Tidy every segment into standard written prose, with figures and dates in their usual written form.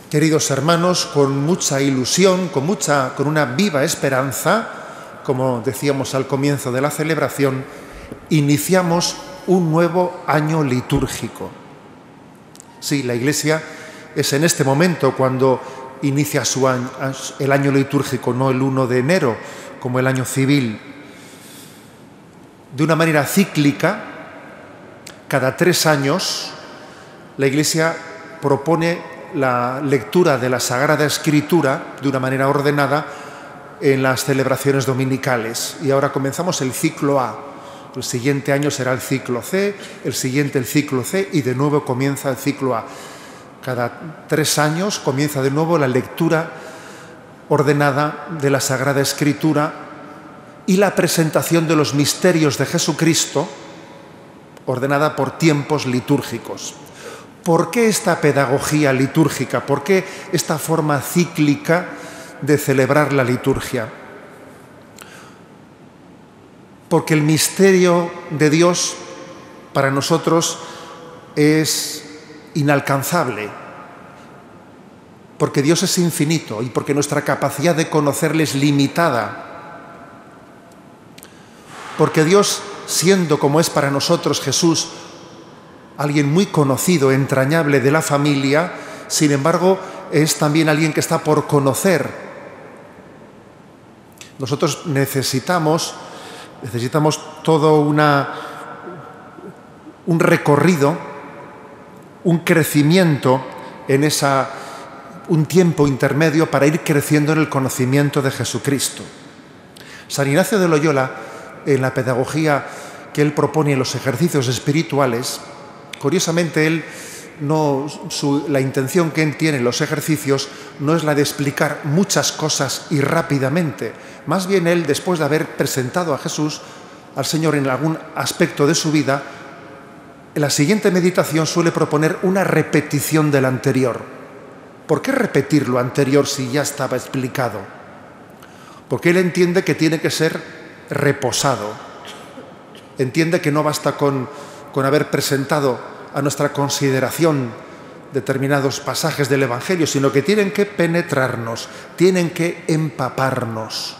Queridos hermanos, con mucha ilusión, con una viva esperanza, como decíamos al comienzo de la celebración, iniciamos un nuevo año litúrgico. Sí, la Iglesia es en este momento cuando inicia el año litúrgico, no el 1 de enero, como el año civil. De una manera cíclica, cada 3 años, la Iglesia propone la lectura de la Sagrada Escritura de una manera ordenada en las celebraciones dominicales. Y ahora comenzamos el ciclo A. El siguiente año será el ciclo C, el siguiente el ciclo C y de nuevo comienza el ciclo A. Cada 3 años comienza de nuevo la lectura ordenada de la Sagrada Escritura y la presentación de los misterios de Jesucristo, ordenada por tiempos litúrgicos. ¿Por qué esta pedagogía litúrgica? ¿Por qué esta forma cíclica de celebrar la liturgia? Porque el misterio de Dios para nosotros es inalcanzable, porque Dios es infinito y porque nuestra capacidad de conocerle es limitada, porque Dios, siendo como es para nosotros Jesús, alguien muy conocido, entrañable de la familia, sin embargo, es también alguien que está por conocer. Nosotros necesitamos todo un recorrido, un crecimiento en un tiempo intermedio para ir creciendo en el conocimiento de Jesucristo. San Ignacio de Loyola, en la pedagogía que él propone en los ejercicios espirituales, curiosamente, la intención que él tiene en los ejercicios no es la de explicar muchas cosas y rápidamente. Más bien él, después de haber presentado a Jesús, al Señor en algún aspecto de su vida, en la siguiente meditación suele proponer una repetición del anterior. ¿Por qué repetir lo anterior si ya estaba explicado? Porque él entiende que tiene que ser reposado. Entiende que no basta con haber presentado a nuestra consideración determinados pasajes del Evangelio, sino que tienen que penetrarnos, tienen que empaparnos.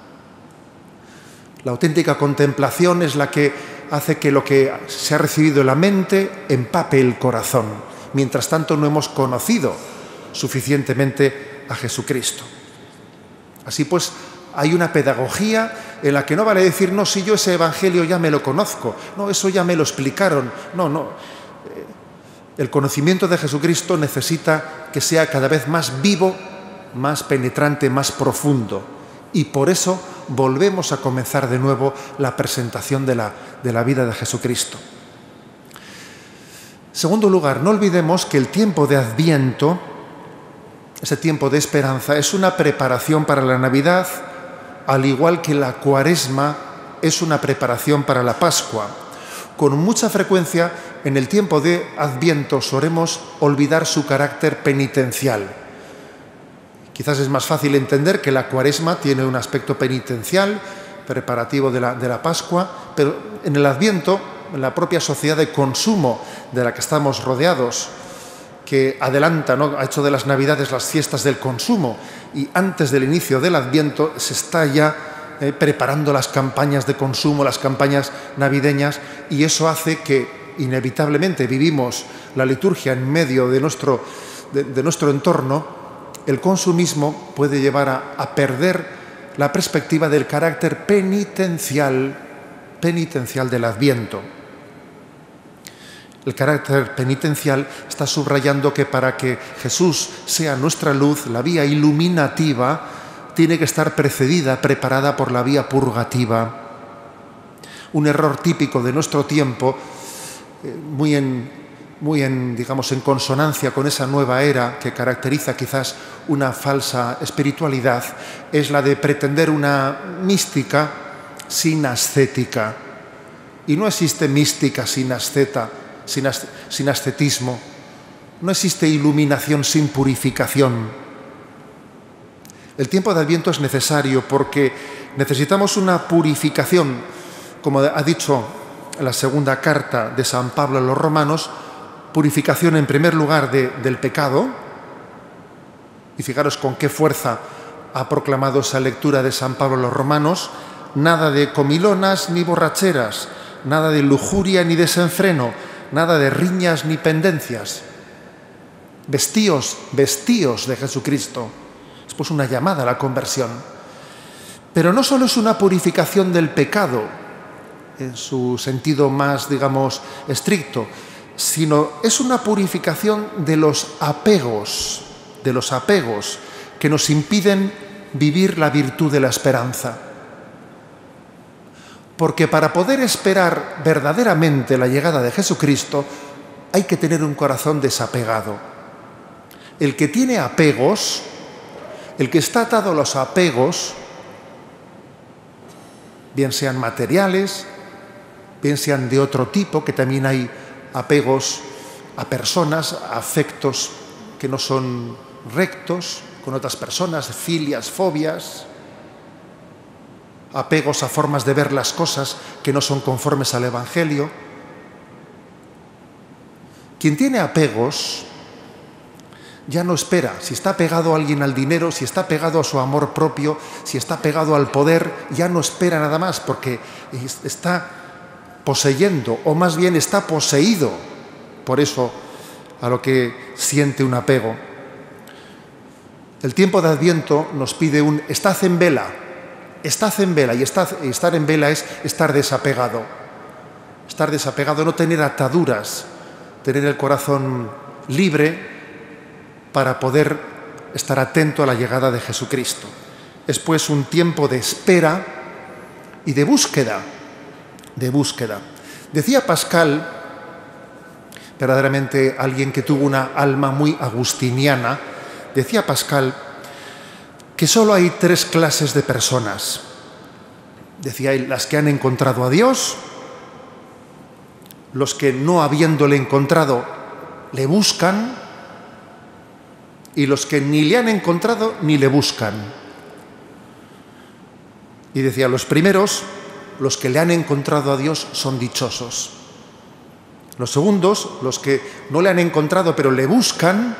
La auténtica contemplación es la que hace que lo que se ha recibido en la mente empape el corazón. Mientras tanto, no hemos conocido suficientemente a Jesucristo. Así pues, hay una pedagogía en la que no vale decir, no, si yo ese evangelio ya me lo conozco, no, eso ya me lo explicaron. No. El conocimiento de Jesucristo necesita que sea cada vez más vivo, más penetrante, más profundo. Y por eso volvemos a comenzar de nuevo la presentación de la vida de Jesucristo. En segundo lugar, no olvidemos que el tiempo de Adviento, ese tiempo de esperanza, es una preparación para la Navidad, al igual que la Cuaresma es una preparación para la Pascua. Con mucha frecuencia, en el tiempo de Adviento solemos olvidar su carácter penitencial. Quizás es más fácil entender que la Cuaresma tiene un aspecto penitencial, preparativo de la Pascua, pero en el Adviento, en la propia sociedad de consumo de la que estamos rodeados, que adelanta, ¿no?, ha hecho de las Navidades las fiestas del consumo, y antes del inicio del Adviento se está ya preparando las campañas de consumo, las campañas navideñas, y eso hace que inevitablemente vivimos la liturgia en medio de nuestro entorno. El consumismo puede llevar a perder la perspectiva del carácter penitencial del Adviento. El carácter penitencial está subrayando que para que Jesús sea nuestra luz, la vía iluminativa tiene que estar precedida, preparada por la vía purgativa. Un error típico de nuestro tiempo, muy en consonancia con esa nueva era que caracteriza quizás una falsa espiritualidad, es la de pretender una mística sin ascética. Y no existe mística sin ascetismo. No existe iluminación sin purificación. El tiempo de Adviento es necesario porque necesitamos una purificación, como ha dicho la segunda carta de San Pablo a los Romanos, purificación en primer lugar del pecado, Y fijaros con qué fuerza ha proclamado esa lectura de San Pablo a los romanos: nada de comilonas ni borracheras, nada de lujuria ni desenfreno, nada de riñas ni pendencias. Vestíos de Jesucristo. Es pues una llamada a la conversión. Pero no solo es una purificación del pecado, en su sentido más, digamos, estricto, sino es una purificación de los apegos que nos impiden vivir la virtud de la esperanza. Porque para poder esperar verdaderamente la llegada de Jesucristo hay que tener un corazón desapegado. El que tiene apegos, el que está atado a los apegos, bien sean materiales, bien sean de otro tipo, que también hay apegos a personas, a afectos que no son rectos con otras personas, filias, fobias, apegos a formas de ver las cosas que no son conformes al Evangelio. Quien tiene apegos ya no espera. Si está pegado a alguien al dinero, si está pegado a su amor propio, si está pegado al poder, ya no espera nada más, porque está poseyendo, o más bien está poseído por eso a lo que siente un apego. El tiempo de Adviento nos pide un estad en vela, y estar en vela es estar desapegado. Estar desapegado, no tener ataduras, tener el corazón libre para poder estar atento a la llegada de Jesucristo. Es pues un tiempo de espera y de búsqueda. Decía Pascal, verdaderamente alguien que tuvo una alma muy agustiniana, decía Pascal que solo hay 3 clases de personas. Decía él: las que han encontrado a Dios, los que no habiéndole encontrado le buscan, y los que ni le han encontrado ni le buscan. Y decía: los primeros, los que le han encontrado a Dios, son dichosos. Los segundos, los que no le han encontrado pero le buscan,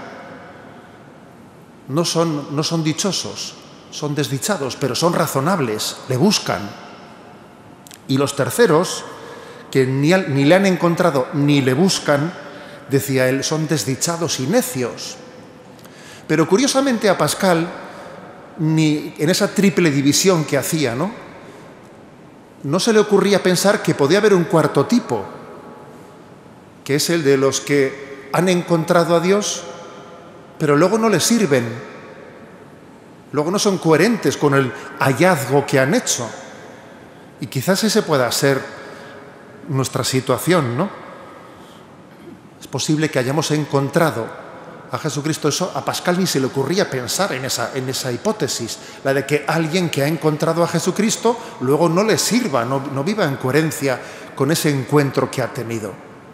no son dichosos, son desdichados, pero son razonables, le buscan. Y los terceros, que ni le han encontrado ni le buscan, decía él, son desdichados y necios. Pero curiosamente a Pascal, ni en esa triple división que hacía, no se le ocurría pensar que podía haber un cuarto tipo, que es el de los que han encontrado a Dios, pero luego no les sirven, luego no son coherentes con el hallazgo que han hecho. Y quizás ese pueda ser nuestra situación, ¿no? Es posible que hayamos encontrado a Jesucristo. Eso a Pascal ni se le ocurría pensar en esa hipótesis, la de que alguien que ha encontrado a Jesucristo luego no le sirva, no viva en coherencia con ese encuentro que ha tenido.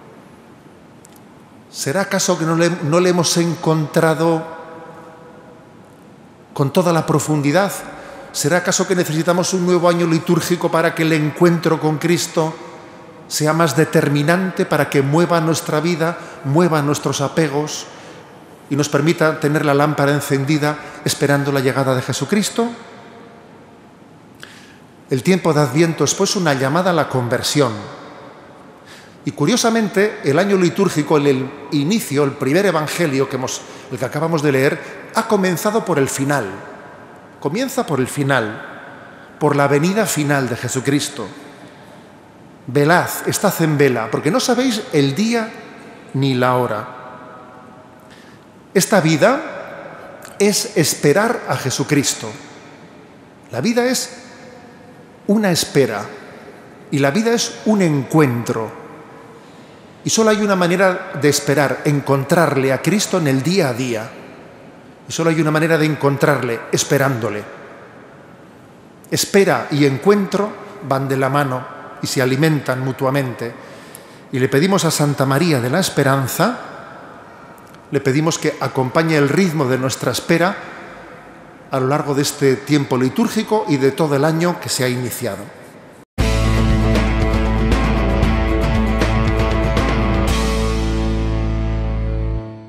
¿Será acaso que no le hemos encontrado con toda la profundidad? ¿Será acaso que necesitamos un nuevo año litúrgico para que el encuentro con Cristo sea más determinante, para que mueva nuestra vida, mueva nuestros apegos y nos permita tener la lámpara encendida esperando la llegada de Jesucristo? El tiempo de Adviento es pues una llamada a la conversión. Y curiosamente, el año litúrgico, el inicio, el primer evangelio, el que acabamos de leer, ha comenzado por el final. Comienza por el final, por la venida final de Jesucristo. Velad, estad en vela, porque no sabéis el día ni la hora. Esta vida es esperar a Jesucristo. La vida es una espera y la vida es un encuentro. Y solo hay una manera de esperar, encontrarle a Cristo en el día a día. Y solo hay una manera de encontrarle, esperándole. Espera y encuentro van de la mano y se alimentan mutuamente. Y le pedimos a Santa María de la Esperanza, le pedimos que acompañe el ritmo de nuestra espera a lo largo de este tiempo litúrgico y de todo el año que se ha iniciado.